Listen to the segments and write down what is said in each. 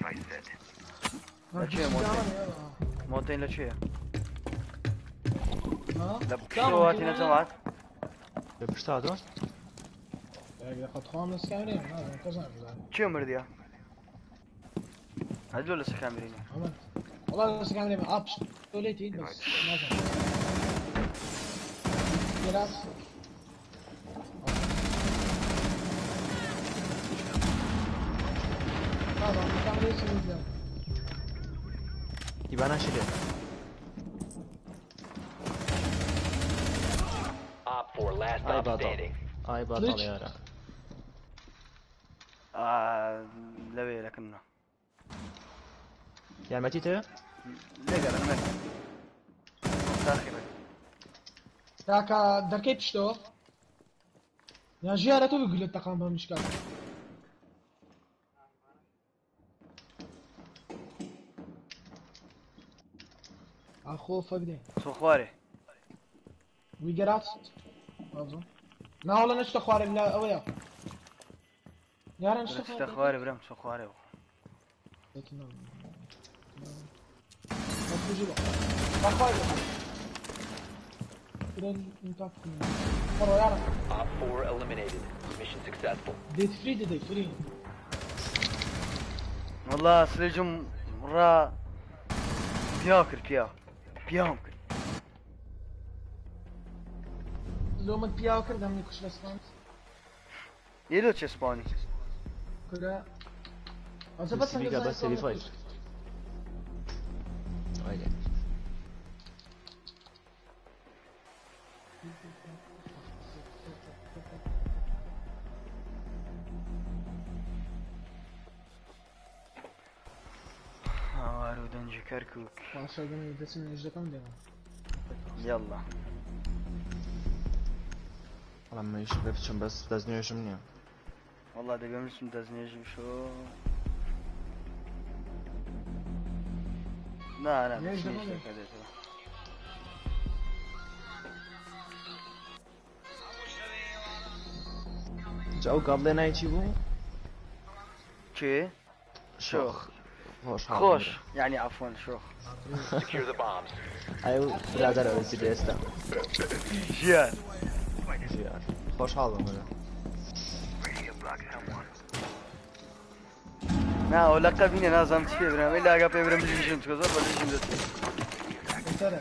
لا شيء موتين لا شيء لا بشواتي نزوات بشتادو يا قد خامس كاملين هذا انتظر شو مرديا هذول لسه كاملين والله لسه كاملين ابش توليتي بس ما في جلاس هذا كامل يسوي يبقى انا شريت اي بطل اي بطل يا رب لا لكنه يعني ما تيتو لا قال انا مالي تاخير ذاك دركيت شتو يا جيالة تو بيقول التقام بمشكلة اخو فقدي شو خواري ويجرات أظن لا والله نشتا خواري لا اويا يا ران نشتا خواري برام شو خواري Op 4 eliminated. Mission successful. ديت فري والله سلجم مرة بياكل لو من بياكل دم يكش لسان يلو تشسباني كده أصلا بس بيجا بس ريفايف هاي ودنجي كركوك عشان قلنا دسم نجده كم دينا يلا لما يشبكشم بس دزنيوشم نيا والله دقيقة مش مدزنيش وشو لا مش كده جو قبل نايتي بو شي شوخ خوش يعني عفوا شوخ Secure the bombs. ايوه برادر او سي ديستا جيان خوش حالهم هذا نا ولا قبيني نازم تشي برام الا قبل برام بيجي تكزر ولا يجي ترى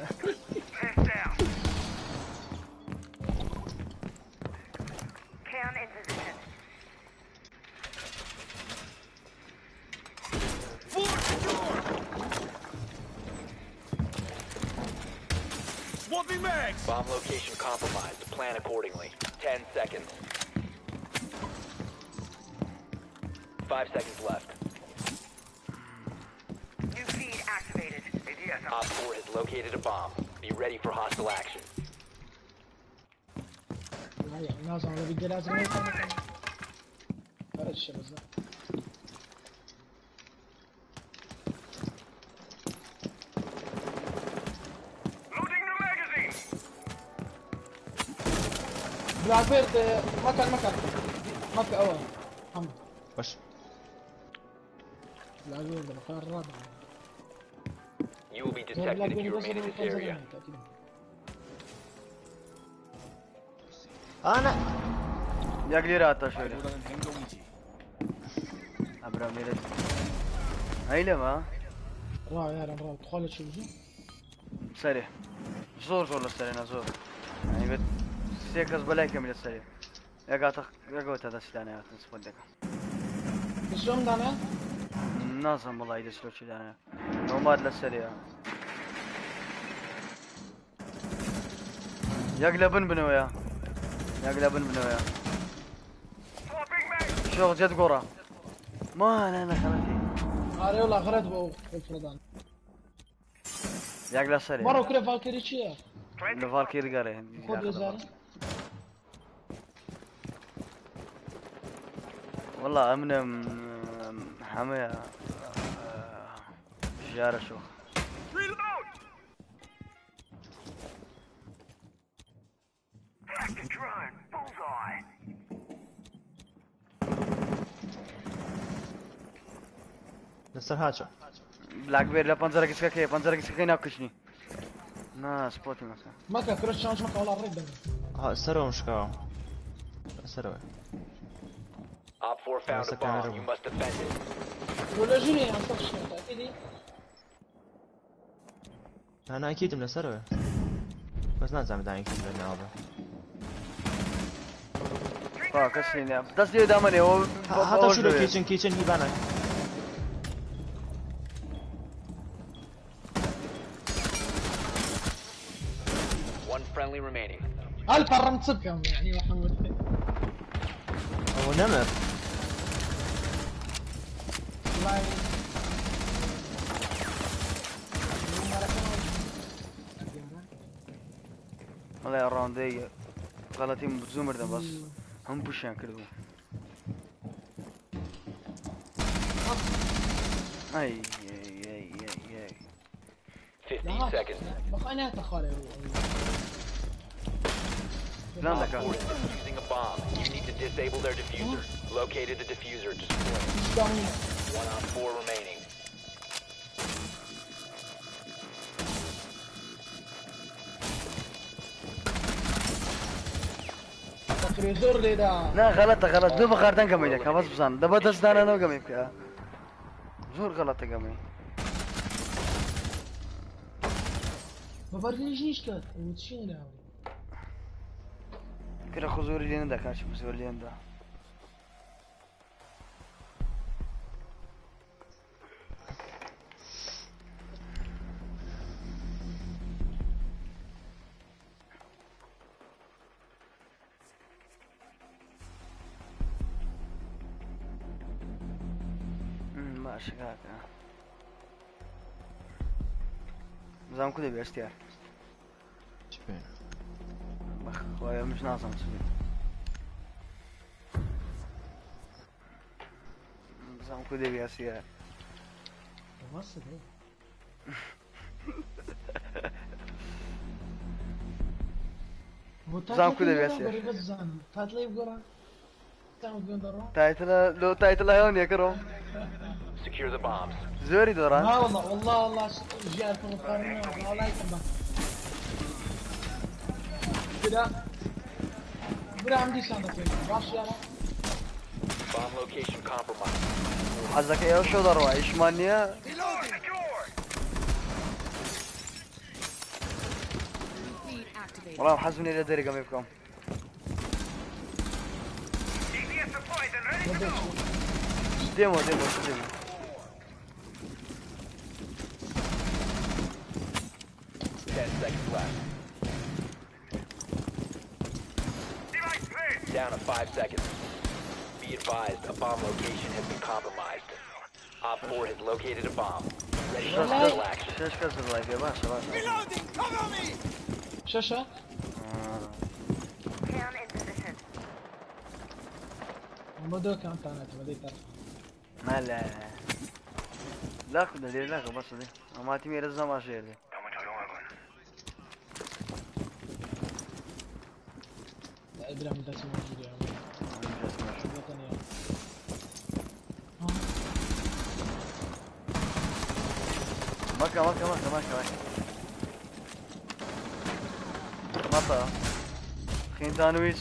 Bomb location compromised. Plan accordingly. 10 seconds. 5 seconds left. New feed activated. Op 4 has located a bomb. Be ready for hostile action. لازم على بدي لازم فرد الشبز بالعبير مكان اول محمد وش بالعبير بالمكان الرابع You will be detected if you remain in this area. انا يا قليرات شوي ابرا ميرت هاي لما راو يا راو تخلص شو بجي سريع زور للسريع زور يعني بت سيكس بلاي كامل السريع يا قاطع هذا السلاح يا تنسفل دك بشلون دانا ناظم والله يدسلو شي انا نوماد للسريع يقلبن بنويا شوف جد قرى ما انا خلتي هاري والله غرد بو الفردان يقلب السريع مرة كله فالكيري شيء الفالكيري قاري خذ يزاري والله امن حمية شجارة شوخ لسر هاتشو بلاك بير لا بانزر كسكي ناكشني نا سبوتي مثلا مكا كروش شانش مكا والله الرد ها سروا مشكاو سروا Op 4 found a bomb. You must defend it. ولا جيني عم تخش تأكيدي انا اكيد من سروا بس نازم داين كيف بالنابه كسيني تصديق دامني هو حتى شو كيتشن يبانك One friendly remaining. هل قررت تصدقهم يعني محمد هو نمر والله والله يا الراوند دي غلطين بزومر ده بس هم بوشان كردو اي 15 seconds. بقى انا تخالي لا Op 4 is defusing a bomb. You need to disable their diffuser. Located the diffuser. Destroy it. 1 on 4 remaining. فريزور لي دا لا غلط دو بخاردن قمي لك بس بزان دبا دستانا نو قمي بك زور غلط قمي ما برنيش كات وتشين لا كده خزوري لين ده كاش بزور لين ده ماشي هذا نظام كده بيستير شبين بخ خويا مش ناظم تسوي نظام كده بيستير وصل ايه نظام كده بيستير تطلع بقرا تايتل هون يا كرم Secure the bombs. زوري دوران لا والله جاء في القرن والله يكبر كده عندي ساندك راش يا Bomb location compromised. حزك يا شو ضروا ايش مانيا والله محزمني الى ديري قام يفكم ديمو 10 seconds left. Down to 5 seconds. Be advised, a bomb location has been compromised. Op 4 has located a bomb. Ready for hostile action. شاش كسر اللايف يا باشا شاشة Cam in position. مودو كان تانت بديت ما لا خذ لي لا بس دي ما تمي رزنا ما شيء دي ابراهيم ده اسمه موجود يا مكة مطا خين تانويش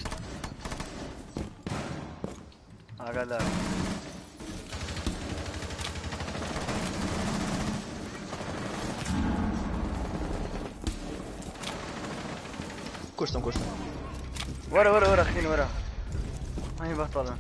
لا كرسم ورا خين ورا ما هي بطلة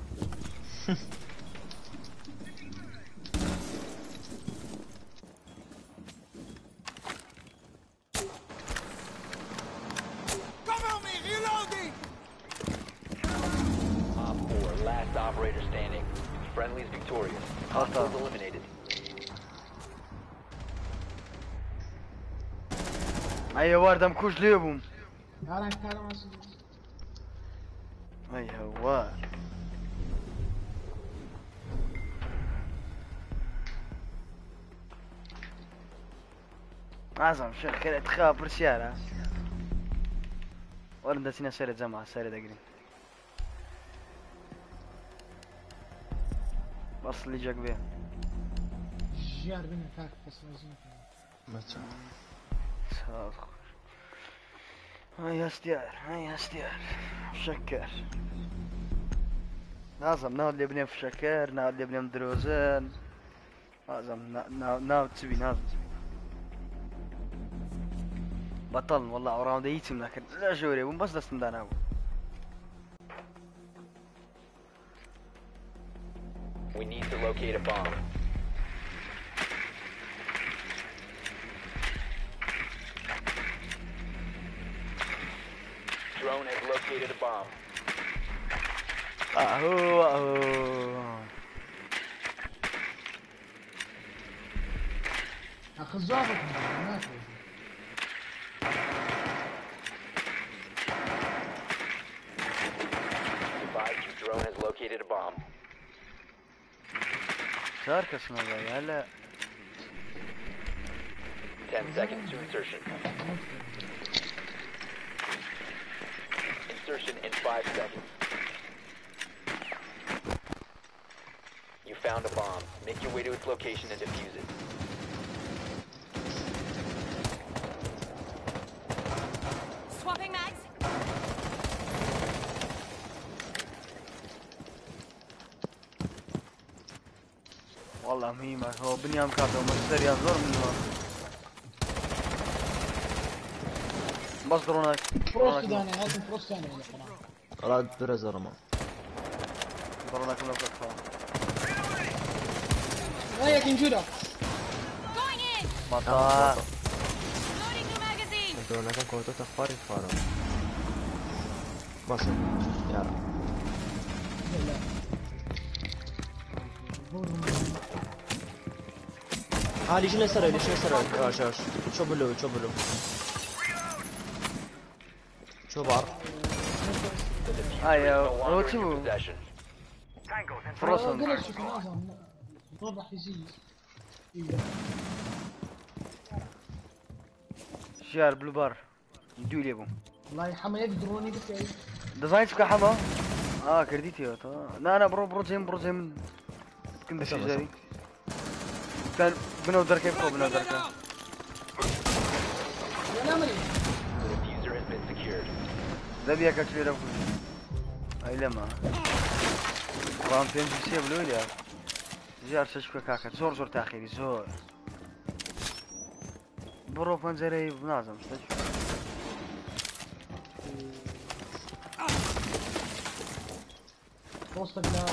Op 4, last operator standing. Friendly's victorious. Hostiles eliminated. اي واردم كوش ليبهم انا كلام اي هوار عظم شيخ كده تخابر سيارة ورد سينا سيرة جماعة سيرة دقري بس اللي جاك بيه جيار بنا كاك بس لازم مثلا هاي استيار شكر لازم ناود اللي بنيم في شكر ناود اللي بنيم دروزن لازم ناود تسوي لازم بطل والله عراهم دا يتم لكن لا جوري بس دستم دانا ابو We need to locate a bomb. Drone has located a bomb. اهو اخذ زابط ما في Advise your drone has located a bomb. صار كسمه جاي هلا 10 seconds to insertion. Insertion in 5 seconds. You found a bomb. Make your way to its location and defuse it. Swapping mags. والله مهمة هو بنيام كاتو مستر يا زور من هون بس درونك فروست داني هذا فروست ثاني ولا قران راد درز رمى درونك لو كفا هيا كنجودا Going in. مطا Loading new magazine. انتو هناك كنتو تخفاري فارم بس يلا لا ليش نسرق شاش شو بلو شو بعرف هاي No هو longer in your شو possession. فروسن قلت شوف لازم الضوء راح يزيد شيار بلو بار ندولي ابو والله يا حما يقدروني بس ديزاين سكا حما كرديتي انا برو زين كنت شي زي كان بنو دركي بنو دركي انا مالي The diffuser has been secured. ذا بيك كثير ابو اي لما رام فين سي بلو يا جار ششكا كاكا زور تاخيري زور برو فنزري بنازم وسطك لا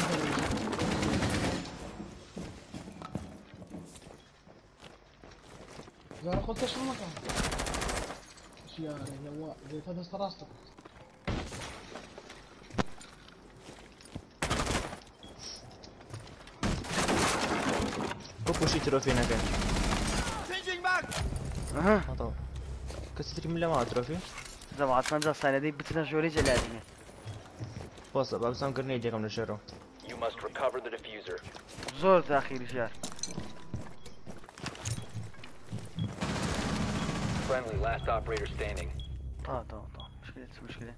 زار خذت شو المكان اشياء يا زي هذا استراسته كوبو شي تروفي هناك اها طبعا كستري من ما تروفي زعما 15 ثانية دي بتنا جوري جلادني بص باب سام كرني يجيك من الشرو You must recover the diffuser. زور تاخيري جار Friendly, last operator standing. طا مشكلة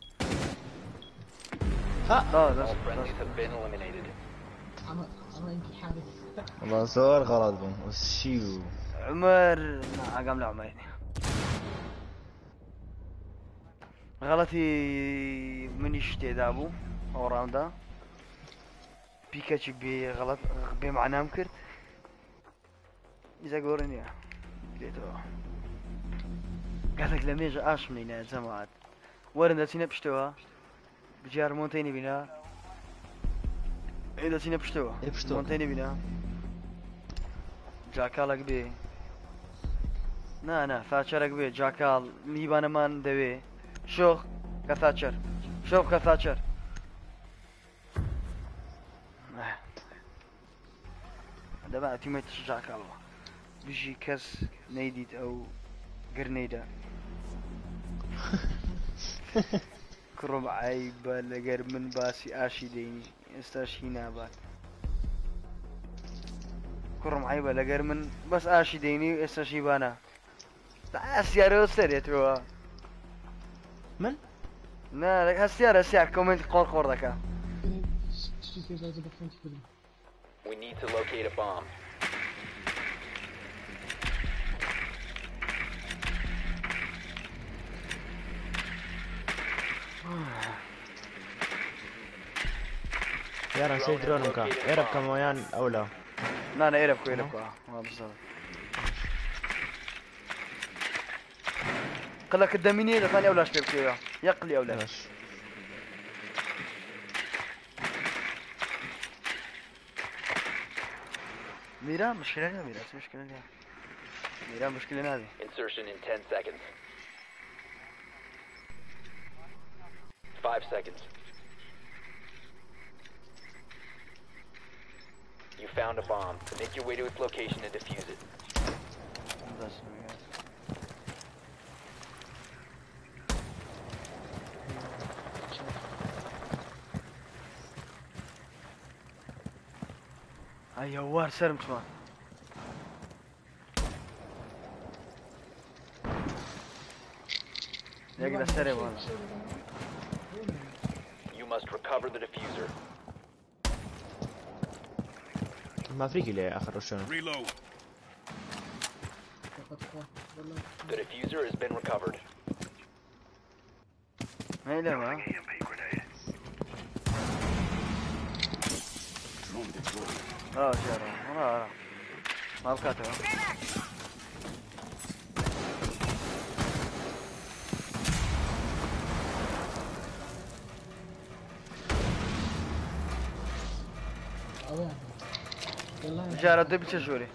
ها طا All friendlies have been eliminated. انا انت حادث والله صور غلط بهم وشيو عمر قام لا عمر غلطي من يشتي دابو او راوندا بيكاتشي بي غلط بمعنى مكرت اذا قورني بديتو قالك لما يجي اشمينا جماعات ورندا تينا بشتوها بجار مونتيني بنا إذا تينا بشتوها إيه بشتوها؟ مونتيني بنا جاكالك بي نا ثاتشرك بي جاكال ليبانا مان دوي شوخ كثاتشر شوف كثاتشر هذا بقى تيميت جاكال بيجي كاس نيديت او جرنيدا كرم عيب لقر من باسي آشي ديني استاشينا بات كرم عيب لقر من بس آشي ديني استاشي بانا السيارة استريتوا من؟ لا لك هالسيارة سيارة كومنت قور ذاك We need to locate a bomb. يارا نسيت درونك ايرب كمويان او لا لا انا ايرب كويلب ما بالضبط قلك قداميني اذا ثاني اولا شباب كذا يقلي اولا ماشي ميرا مشكلة لها ميرا مشكلة لها ميرا مشكلة هذه Insertion in 10 seconds. 5 seconds. You found a bomb. Make your way to its location and defuse it. بس هاي هوار سرمت ما يقدر سرب والله You must recover the diffuser. ما فريق لي اخر شنو Reload. The diffuser has been recovered. ما لا ما شارع ما بكاته جارة دبي تشوري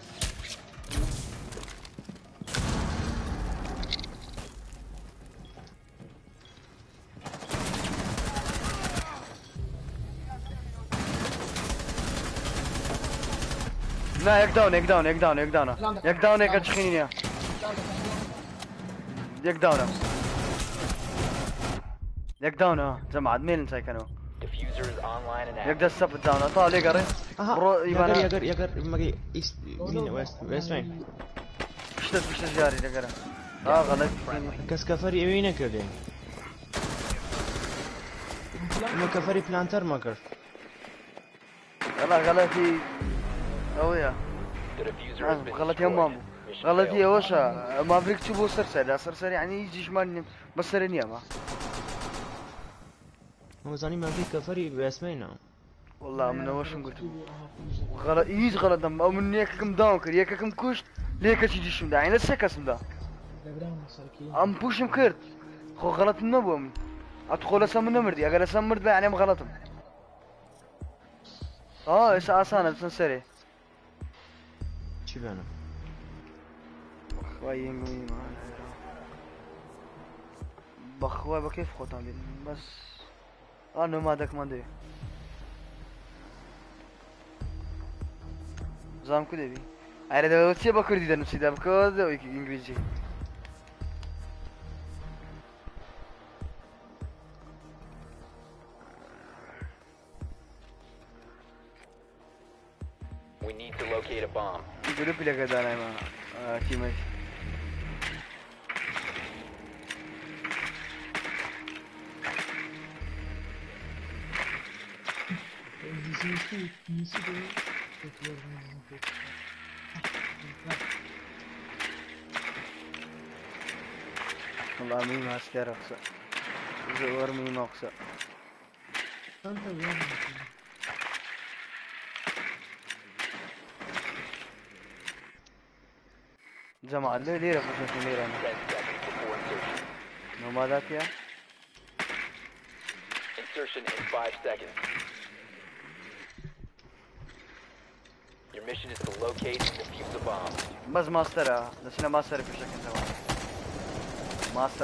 لا يك داون يك داون يك داون يك داون يك داون يك تشخيني يك داون يك داون جماعة مين انت كانوا Diffuser is online and يقدر active. السب داون طالع لي قري برو يبانا يقر ماجي ايست مين ويست وين بشتت جاري لي قري غلط كاس كفري وينك كردي ما كفري بلانتر ماكر والله غلطي اويا The diffuser has been غلطي يا مامو destroyed. Mission غلطي يا failed. وشا ما بريك تشوفوا سرسر يعني يجي شمال بس سرني ما هو زاني ما في كفري باسمينا والله من وش قلت غلط يجي غلط دم او من يككم داون كر يككم كوش ليك تجي شم دا يعني سكسم دا ام بوشم كرت خو غلط نبوم ادخل اسم نمردي اگر اسم مرد يعني غلطم ايش اسانه تنسري شي بينا خوي ما بخوا بكيف خوتان بس انا ما دك ما دي زام كده بي عيرة دوتشي بكردي ده نفسي ده بكود انجليزي We need to locate a bomb. يقولوا بلا كده انا ما تيمي والله مين عسكر اقصى زور مين اقصى جماعة ليه رفضت ليه 10 seconds before insertion. نومادات يا Insertion in 5 seconds. Your mission is to locate and defuse the bomb. بس ماستر نسينا ماستر في شكل تمام ماستر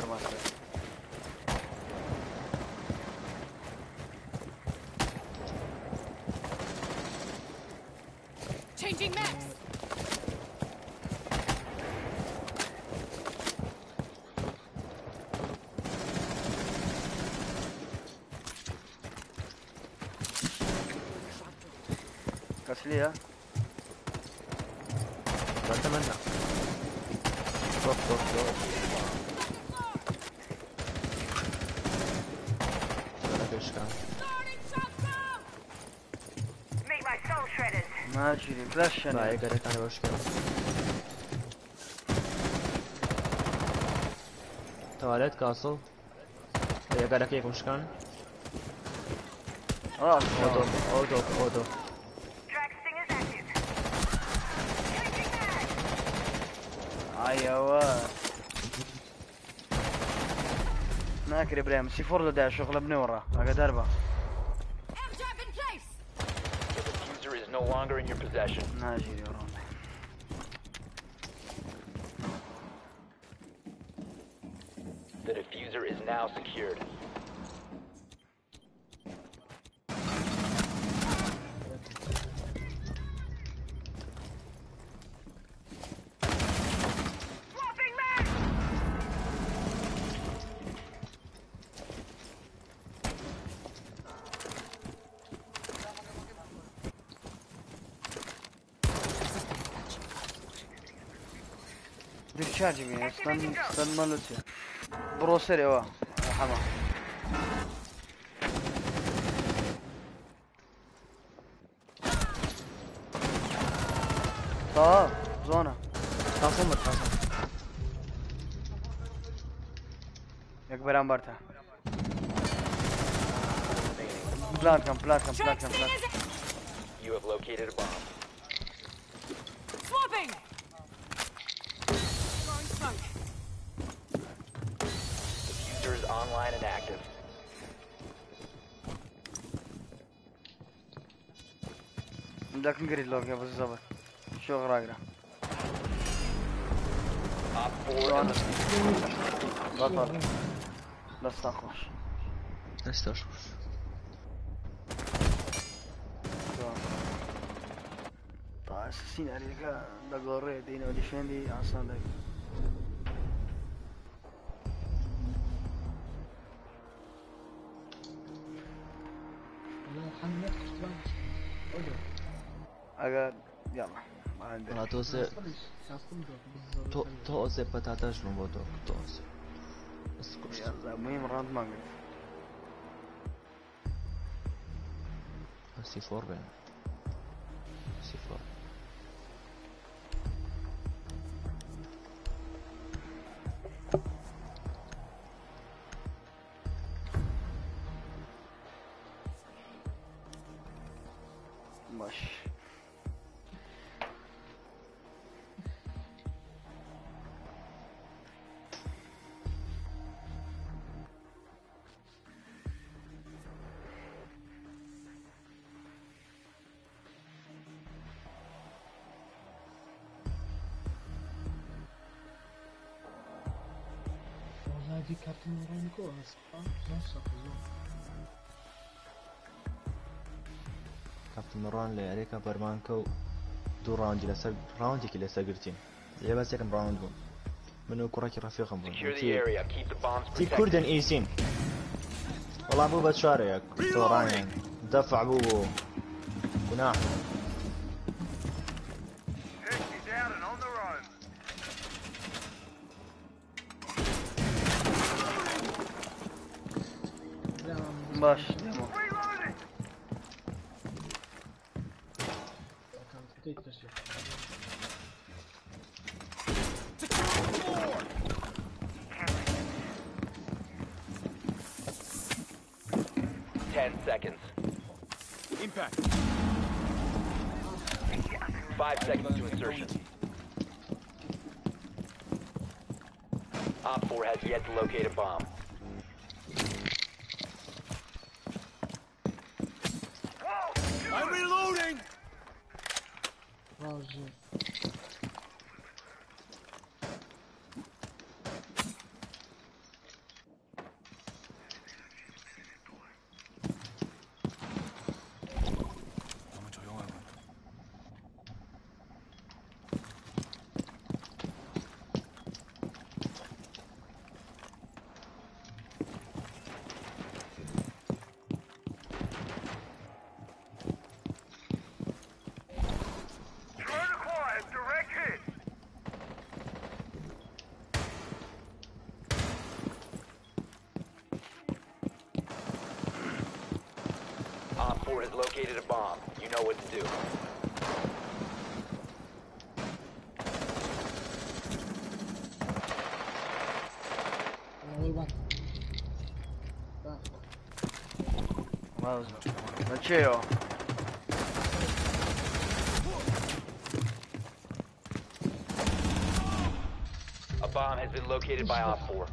Changing max. كسلية بتمنى طف ولا فيش كان Starting shotgun. Make my soul shredders. ما اجري فلاش لا انا يقدر كان مشكلة تواليت كاسل يا قاعد كيف مش كان خلاص اوتو اوتو اوتو Track stingers active. Changing mag. ايوه ناكر ابراهيم سي 4 لدا شغله بنورة اقعد اربع Air jab in place. The diffuser is no longer in your possession. ناجي يورون The diffuser is now secured. Swapping mag. دير تشارج بيني استنى ما لسه بروسري وا حما طاب زونة خاصمت خاصم يكبر امبرتها بلاتكم Track stingers. You have located a bomb. Swapping. Throwing smoke. Diffuser is online and active. بدك نقري لوك يا بالضبط شو غراقرة Op 4 and the بطل بس تخش استشعر طيب اساسين عليك da gorre dino difendi aslında والله حمد اقعد يلا ما عندي توزع توزع بطاطاش من بودو توزع بس كوش يلا مهم راند ما قلت سي 4 بين سي 4 باش والله دي كارت نورانيكو اصلا نص كابتن مران لي عليك برمانكو دو راوند لسر راوندك لسر قرتين اللي بس يكن راوند بون منو كراكي رفيقهم بون secure the area. Keep the bombs تي protected. كردن ايسين والله بو بتشاريك توراني دفع بوبو وناح باش ديمو كانت بديت تسجيل 10 seconds. Impact. 5 seconds to insertion. Op 4 has yet to locate a bomb. I'm reloading. راجل 너무 조용하고. Op 4 has located a bomb. You know what to do. اول واحد Ma c'è io. A bomb has been located by Op 4.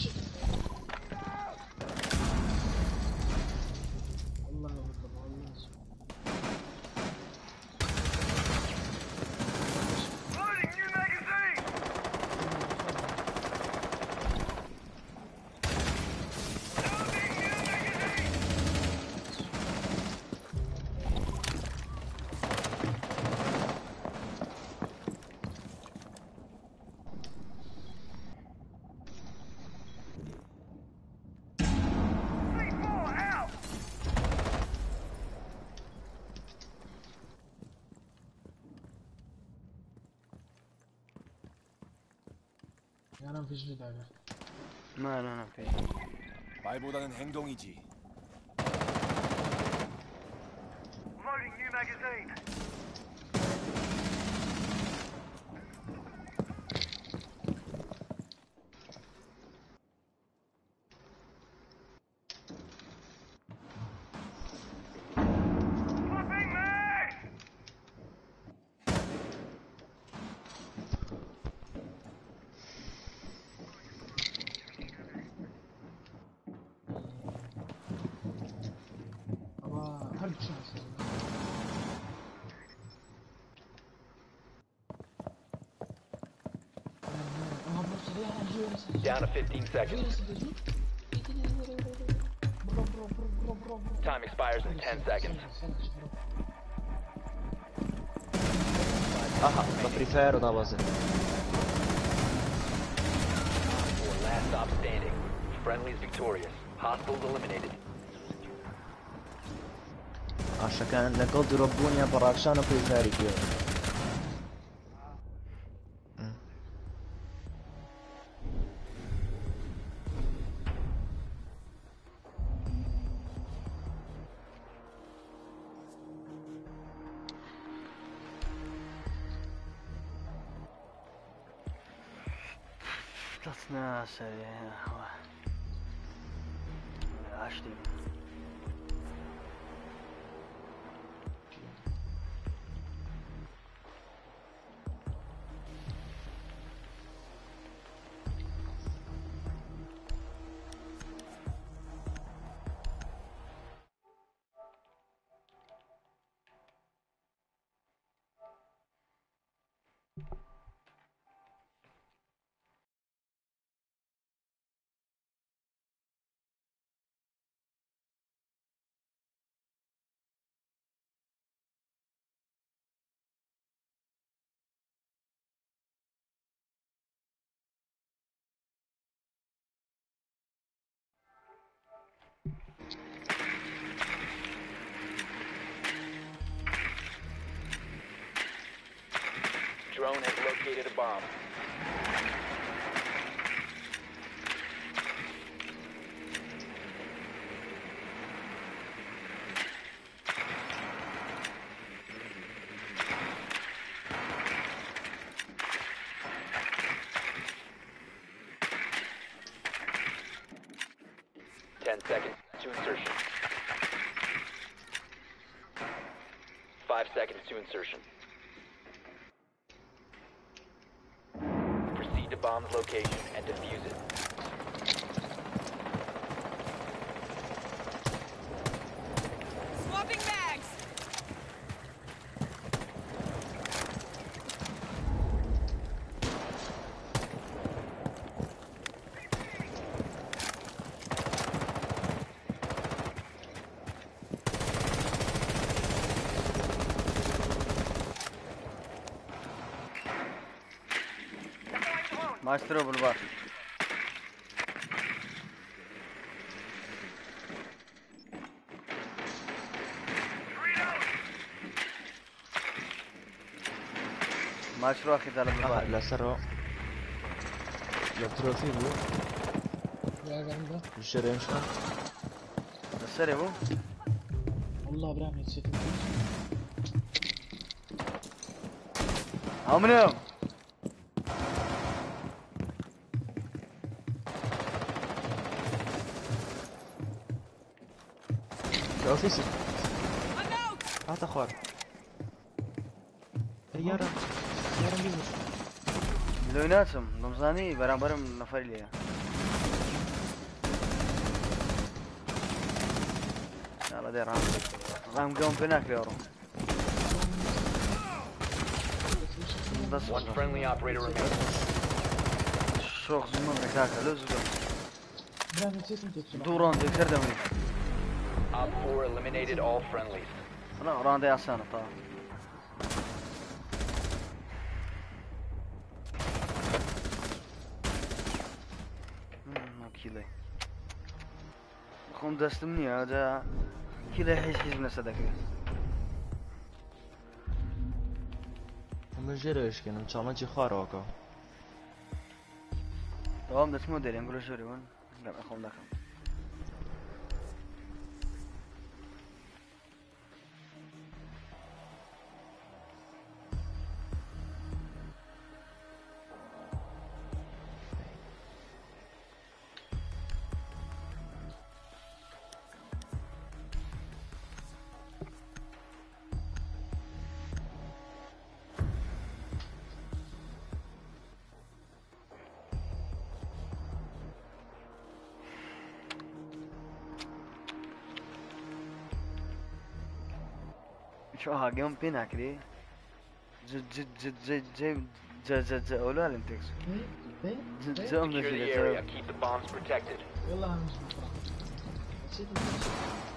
والله بالضبط والله. Loading new magazine! Loading new magazine! C4 out! انا ما فيش داعي. ما في. 말보다는 행동이지. Loading new magazine! Swapping mag! ابغى هرب شانس. Down to 15 seconds. Time expires in 10 seconds. Aha, la prefer da base. For last stop standing. Friendly is victorious. Hostiles eliminated. عشان كان نقول يربوني براكشان وبريفيري كيو. ثلاث سريع. 10 دقيقة. Drone has located a bomb. Ten seconds to insertion. 5 seconds to insertion. Proceed to bomb's location and defuse it. Swapping mags! Maestro بالبار. ماشروع اخي ذا بالبار. لا سرو. لا تروفي بو. يا عنده الشريم شلون؟ السري بو. والله ابراهيم نسيت. هم منهم. شوف فيسي هات اخوار يارا يارا بيموت لويناتهم نمزاني برام نفر ليه يلا دير رام قوم بناك يا رو One friendly operator remaining. شوخ زمان ركاكا لو زقم برا نسيت انت بسرعة. دوران ديكتر دمني Op 4 eliminated all friendlies. انا راندي عسانة طبعا كيلي خون دستمني هذا كيلي حيش حزبنا صدقه من جيرش كان چالنجي خاراكا تمام دست مو داري نقول شوري وين لا خون داخل شو ها قوم بينا كذي جد ولا الانتكس ايه جد ايه زوم Secure the area. Keep the bombs protected. يلا همش بكرة. نسيت انت.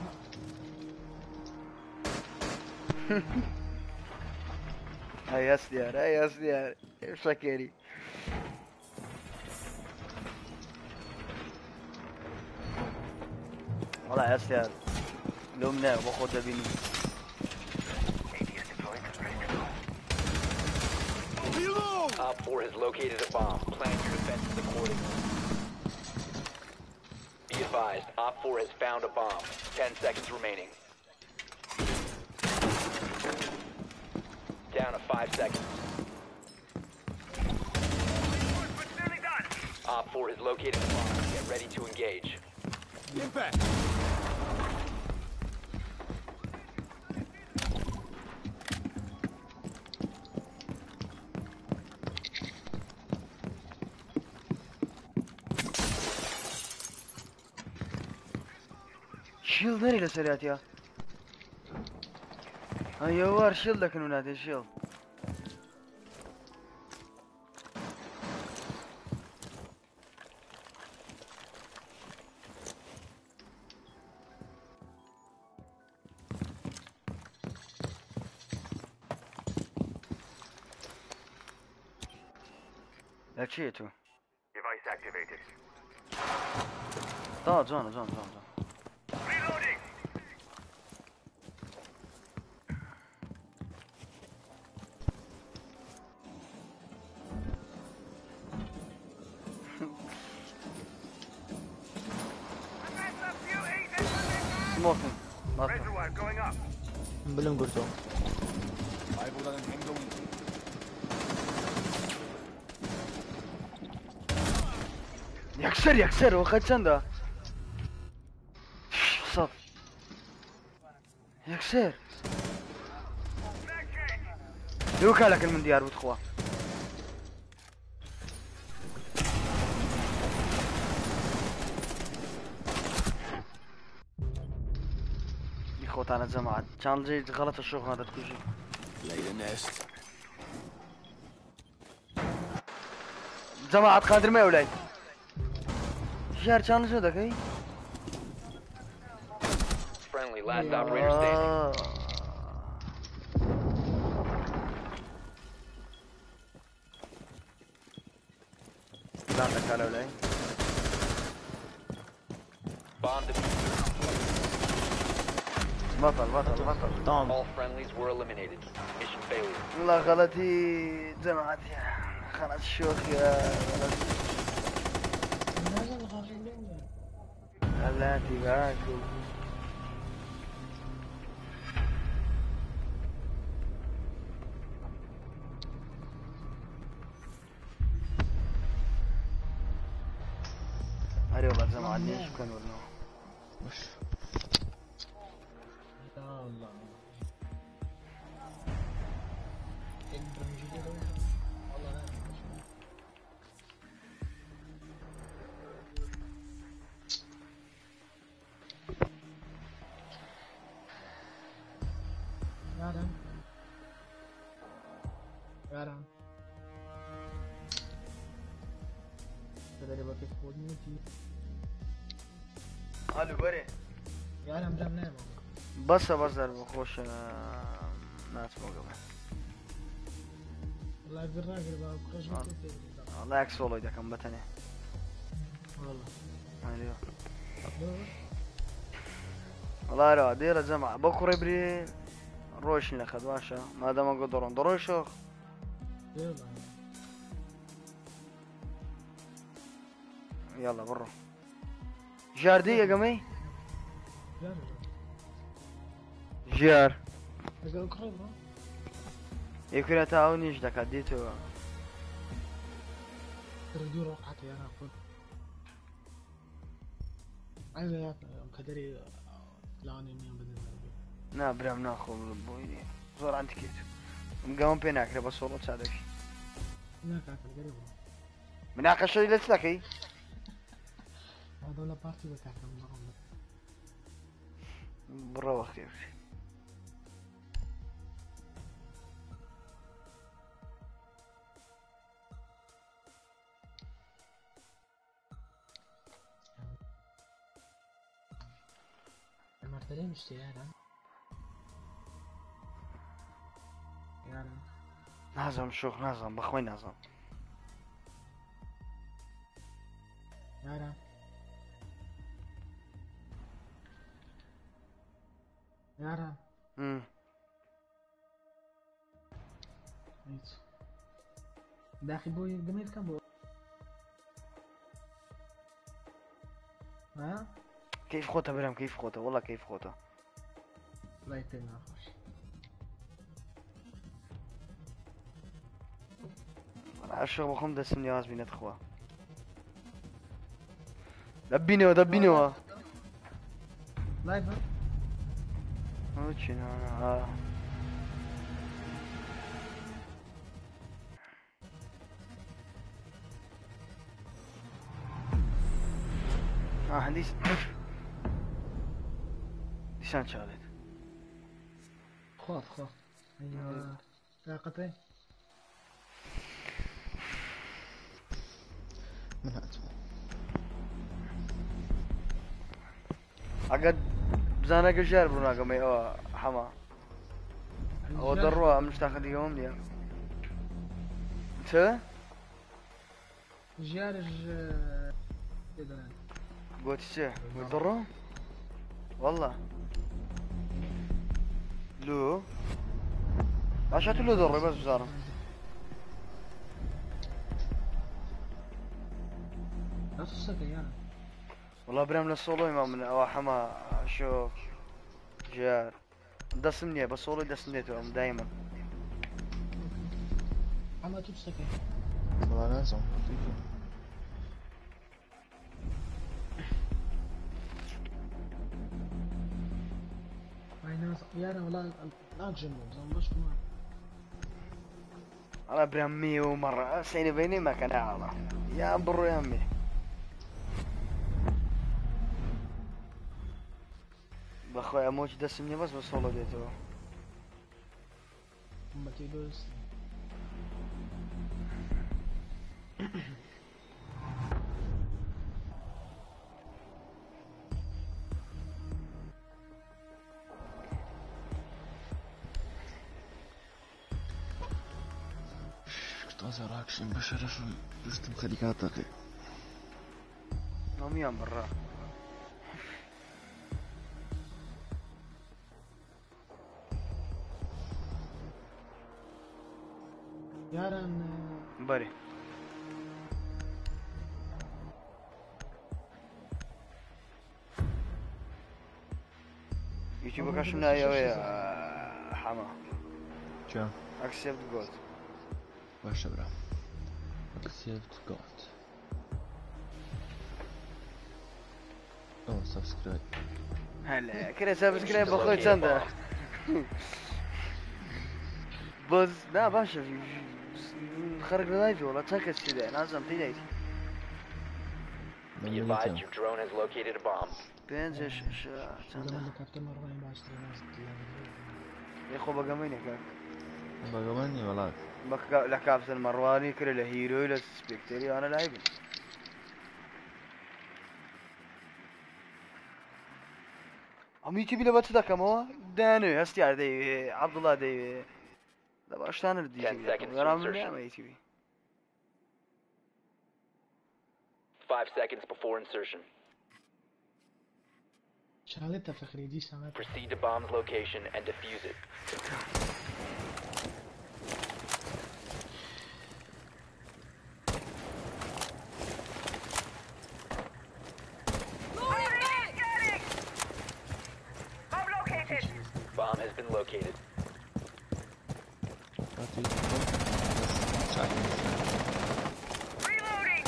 هاي اسديار هاي اسديار ايش فكري والله يا اسديار لومنا وخذ بيني Op 4 has located a bomb. Plan your defenses accordingly. Be advised, Op 4 has found a bomb. 10 seconds remaining. Down to 5 seconds. But nearly done. Op 4 has located a bomb. Get ready to engage. Impact. شيل ذري لسريات يا ايوه شيل لك ولاد شيل لا تشيتو Device activated. طا زون Reloading. سموكن ما Reservoir going up. بلم قلتو 말보다는 행동이지. يكسر وخد شندا صف يكسر يوكا لك من ديار بتخوا يخوت انا جماعة كان جاي غلط الشغل هذا تكوشي Lay the nest. جماعة قادر ما ولاي شهر كان شو ذاك Friendly, last operator standing. لا كان ولاي Bomb defused. بطل تمام All friendlies were eliminated. Mission failure. والله غلطي جماعتي خلاص شوخ يا غلطي هذا الغافلين. غلطي باكو هاري والله جماعتي شكرا والله وش والله والله لا يارن يارن تدري بكيف فودني الو بري يارن بدم نام بس ضربه خوش ناس موقفه والله بالراجل بقى بخش الله يعكس والله اذا كان بتني والله ايوه دور والله لا دير الجماعة بكرة بري روش ناخذ واشا ما دام قدرون دروشو يلا يلا برا جار دي يا قمي يلا جار اقول قريب يكون تعاوني ايش ديتو تردور وقعتي انا اقول عايز يا كدري لاني مين بدل نا برام ناخذ بويني زور عندك كيت مقام بيناك بس والله تساعدك هناك اكل قريب مناقشة اللي تلاقي هذول بارتي بتاعكم معهم برا وقتي المرتين مش يارن يارن نازم شوخ نازم بخوي نازم يارن يارن هيك داخل بوي قميت كم بو ها كيف خوته برام كيف خوته والله كيف خوته لا يتنا خوش انا الشغل بخم دسم نياز بينت خوا دبيني لا يبقى وش انا هنديس شان شغلت خاف ايوه طاقتين من هاتوا عقد بزانا قجار برونا قمي او حما او ضروا مش تاخذ يوم ليا انت جارج يدران قلت شي ضروا والله لو عشان له ضر بس بزارة نفس السكة والله برام للصولو ما من او حما شوف جار دسمني بس صولو دسمنيتو دايما عما تبسكة والله لازم هاي ناس يانا ولا لا تجنوا زنبش كمان انا برام 100 مرة سيني بيني ما كان اعلى يا برو يا امي بخويا موج دسمني بس صولو ديتو هم تيدوس تظهر اكشن بشرف رستم خليكات اخي نوم يوم برا يارن بري يوتيوب كاشمنا يا حما شو اكسبت جود باش برا accept God او سبسكرايب هلا كده سبسكرايب اخوي سنده بس لا باشا خرج لايفي والله تاكس كذا لازم تيجي Be advised your drone has located a bomb. بينزل زمان اللي كابتن مرة باش تلاقي يا اخو بقى منك بقى والله بقى لا كابتن المرواني كل الهيرو لا سبيكتري انا لاعب هم يجيب لي بس ذاك مو دانو هستي دي عبد الله دي لا باش انا بدي 10 seconds to غرام insertion. ما يجيبي 5 seconds before insertion. شغلتها فخري دي شغلتها Proceed to bomb's location and defuse it. Bomb located. Bomb has been located. Reloading.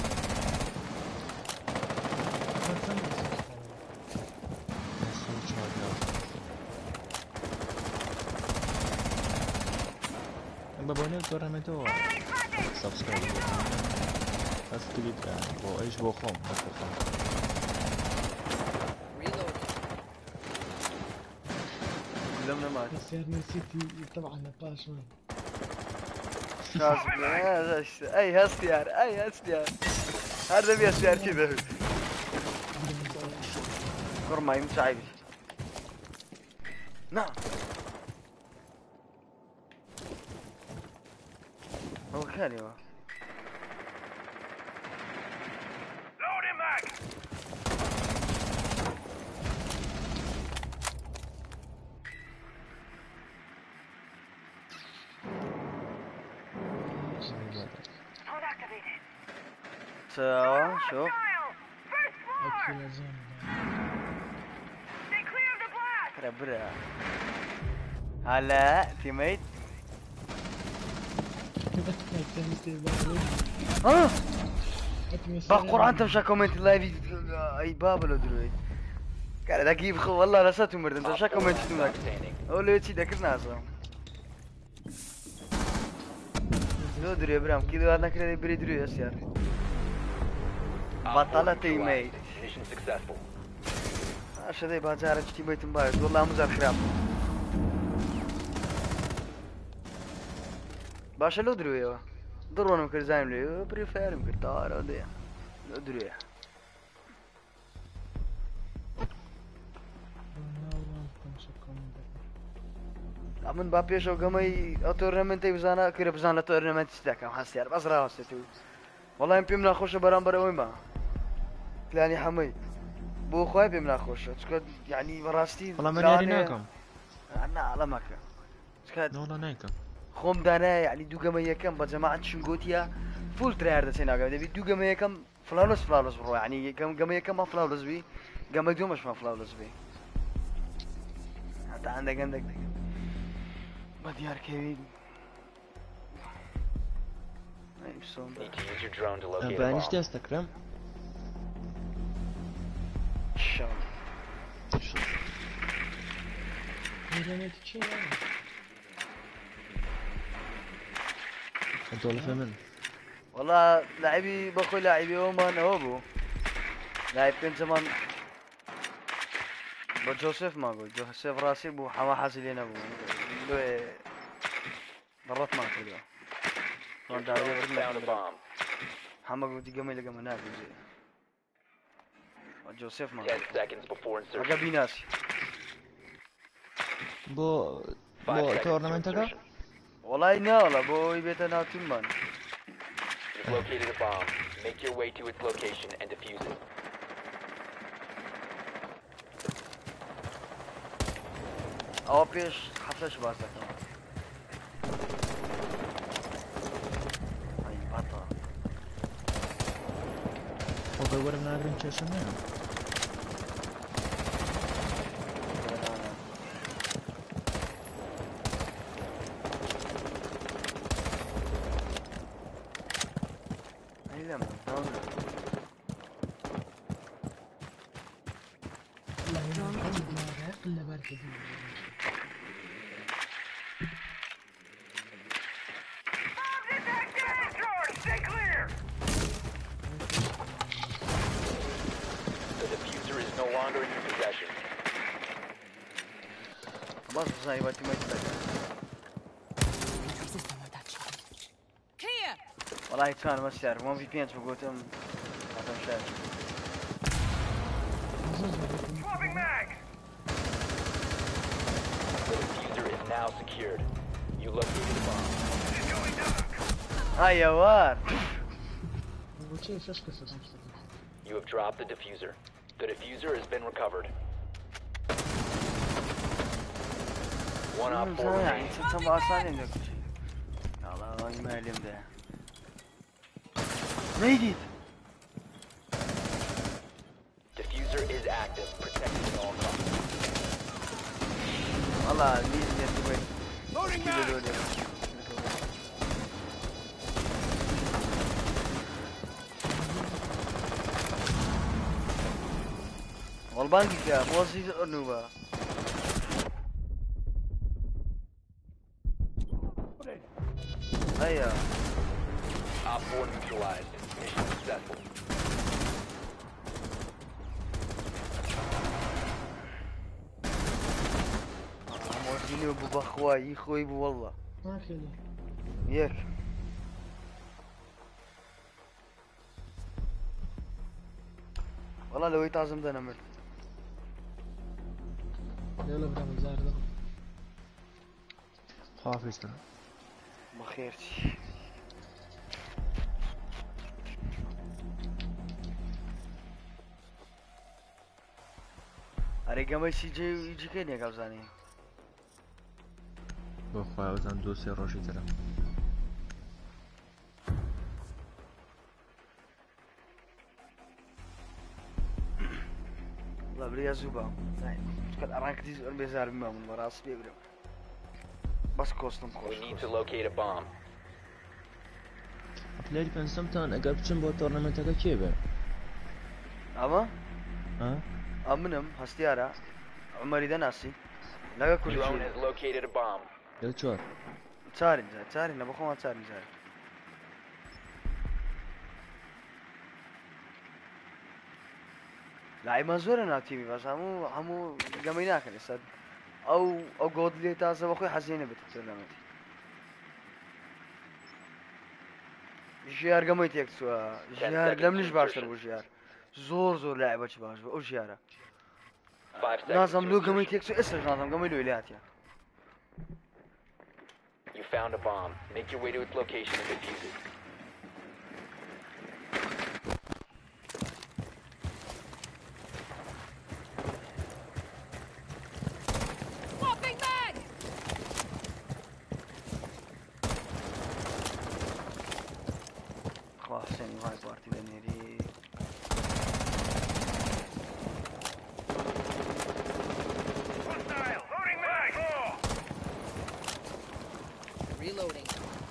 بابونه تورنمنتو سبسكرايب بس كليك بو ايش بو خم بس بو خم كلنا مات بس يعني سيتي طبعا نقاش ما اي هستيار اي هستيار هذا بيستيار كذا كرماي متعب نعم هو كان يوا Loading mag. Pod activated. سوا شوف Kyle, first floor. اكيد لازم Stay clear of the blast. برا هلا تيميت ها بقرا انت مشا كومنت لايف اي بابلو دروي قاعد اجيب خو والله رسيت مرد انت مشا كومنت تمك Outstanding. اول يتي ذكر ناسا لو دري ابراهيم كذا انا كده بري دري يا سيار بطلة تيميت Mission successful. عشان ذي بازار تيميت مبارد والله مزار خراب باشا لو دري يا ضروري ممكن زايم لي بري فاير ممكن طار ودي لو دري من بابيش او قمي او تورنمنت بزانا كره بزانا تورنمنت استكم حسيار بس راستي والله يمكن من اخوش برامبر وين ما تلاني حمي بو خوي بمن اخوش تكد يعني براستي والله من يريناكم انا على مكه تكد والله نايكم خوم دانا يعني دو قمي يكم بجماعه شنغوتيا فول تريار دسينا قبل دبي دو قمي يكم فلاولس برو يعني قمي يكم ما فلاولس بي قمي دو مش ما فلاولس بي حتى عندك مديار كبير Need to use your drone to locate a بانيش bomb. تستكرم شلون انتوا ولا فهمن والله لاعبي بخوي لاعبي اومان هوبو لاعب كنت زمان بجوزيف ما اقول جوزيف راسي بو حما حاسلين ابو مرات ما اقول Your كان drone has داعي found a bomb. حما قلت قمي لقى مناك جوزيف ما 10 seconds before insertion. اقابي ناسي بو 5 بو seconds to تورنمنت هكا insertion. والله نالا بو يبيتنا تمان You've located a bomb. Make your way to its location and defuse it. او بيش حفلش باسك اي بطل وقور من اغرين تشمنا اي لما دولة longer in your possession. باز زاني باتي ما يتلاقى Clear. والله كان ما سعر ما في بينت بقولتهم هذا مشاهد Swapping mag! The diffuser is now secured. You located a bomb. She's going dark! هاي يا وار وشي ايش قصة You have dropped the diffuser. The diffuser has been recovered. One op 4 يعني remaining. تم أصلا عندك الله ما يلم ده نيجي Diffuser is active, protected at all costs. والله نيجي يا Loading mag! والبانكي يا موزي النوبة هيا Op 4 neutralized. Mission successful. موزيني وبابا اخواي خوي بو والله ما كذا ياك والله لو يتعزم ده نمر يلا بدا مزار ده حافظ ترى بخيرتي أريجا ما يجي كين يا كابزاني بخواه وزن دوسي روشي ترى والله بريا زوبا كان أرانك تيز أن بيزار بما من وراس بيبرم بس كوستم We need to كوست locate a bomb. بلاي بنسم تان اگر بچم با تورنمنت اگه کیه بر أما ها أمنم هستيارا عمري ده ناسي لا كل Drone شيء has located a bomb. یا چوار تارين نبغى ما تارين زاري لاعب مزور أنا تيمي بس همو جمينا كان استاد أو جود لي تازة بخوي حزينة بتتكلم جيار جميت يكسوا جيار لم نش باشر وجيار زور لاعب باش أو جيارة 5 seconds. نازم to لو insertion. جميت يكسوا إسر نازم جميلو إلياتيا You found a bomb. Make your way to its location and defuse it. Swapping mag. خلاص حسين هاي بارتي لنيري Hostile! Loading mag! Reloading.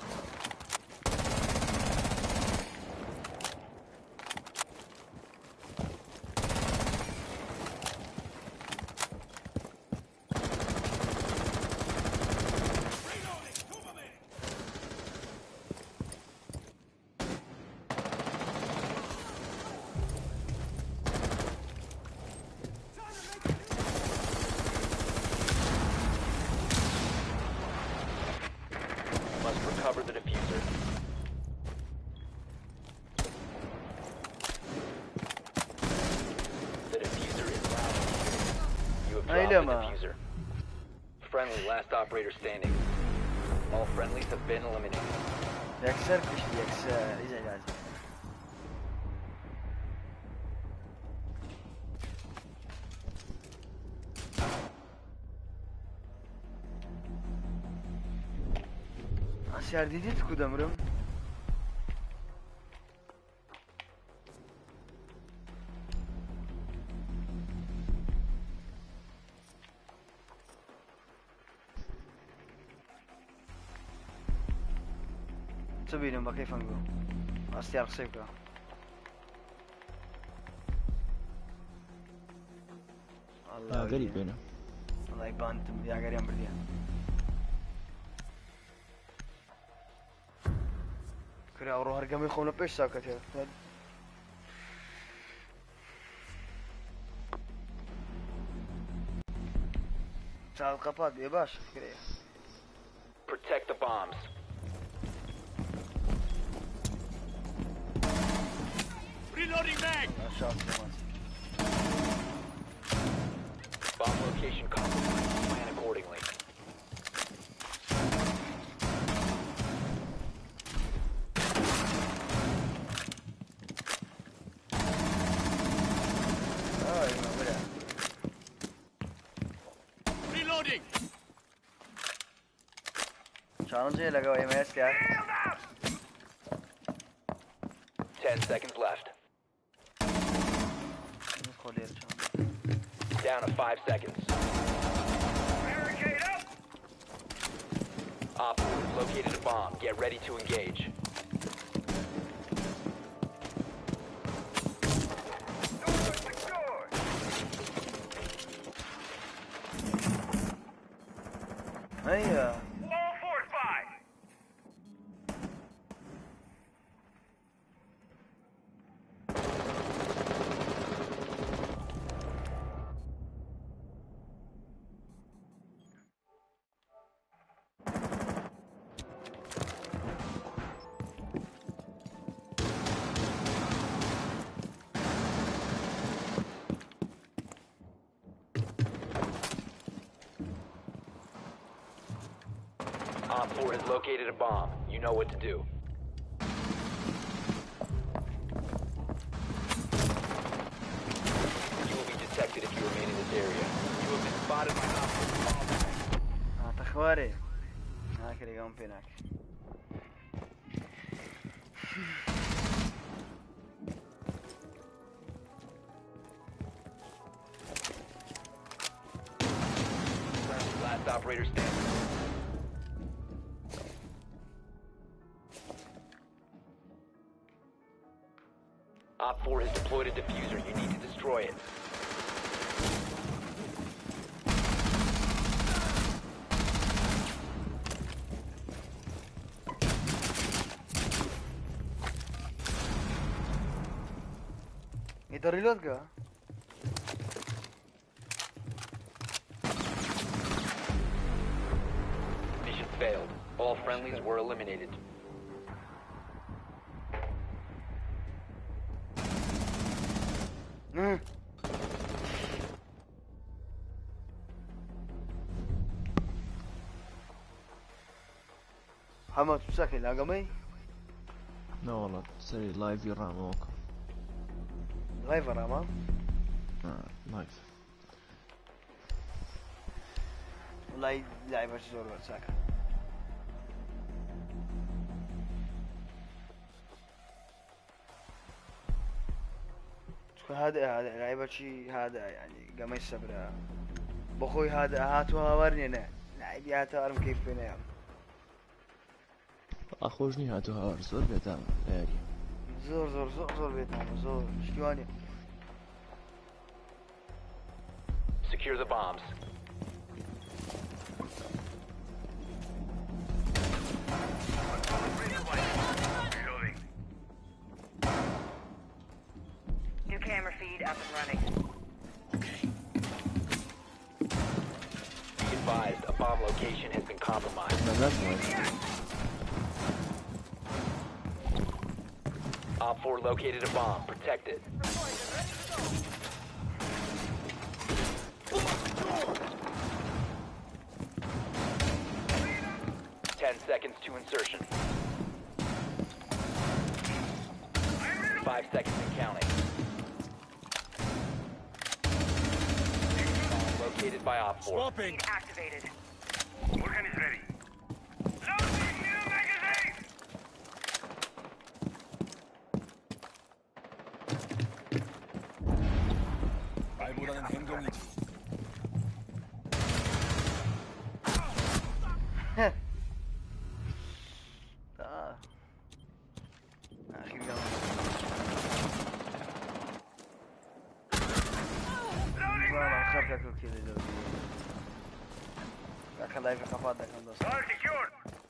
Must recover the diffuser. The diffuser is now secured. You have Ay, dropped the lama. diffuser. Friendly, last operator standing. All friendlies have been eliminated. يكسر كش يكسر إذا لازم أسيار ديديت كودمرم تبينهم بكيف نقول أسيار سيبكا الله غريب هنا الله يبانتم يا قريم برديان كرا وروح رقم يخون بيش ساكت يا ساعة قفات يا باشا فكرة Protect the bombs. Reloading mag! شاطر كمان Bomb location compromised. Plan accordingly. ما بلا Reloading! challenge لقوا اي ما يسكت 10 seconds left. ندخل يا challenge Down to 5 seconds. Barricade up! Op 4 has located a bomb. Get ready to engage. Door secured! هيا All fortified! Op 4 has located a bomb. You know what to do. You will be detected if you remain in this area. You have been spotted by Op 4. تخواري هاك اللي قام فيناك Last operator standing. Op 4 has deployed a diffuser. You need to destroy it. يقدر يلقى Mission failed. All friendlies were eliminated. محمد مساكن لاقمي لا والله تسوي لايف يرام موقع غايفر اما لايف والله لعبة زور ساكن هذا لعبة شي هذا يعني قام يصبر بخوي هذا هاتوها ورنينا لعبي هاتها ارم كيف بينا يوم اخوجني هاتو هاور زور بيتام لاري زور زور زور زور بيتنا زور شلوني Secure the bombs. Reloading. New camera feed up and running. Be advised, a bomb location has been compromised. No, that's nice. Op 4 located a bomb. Protect it. 10 seconds to insertion. 5 seconds and counting. Bomb located by Op 4. Swapping! Feed activated. Organ is ready. Loading new magazine! Beiboden Hemmung. اخي قام والله خرجك كذا لو خلاي في قفاتك هندسة All secured!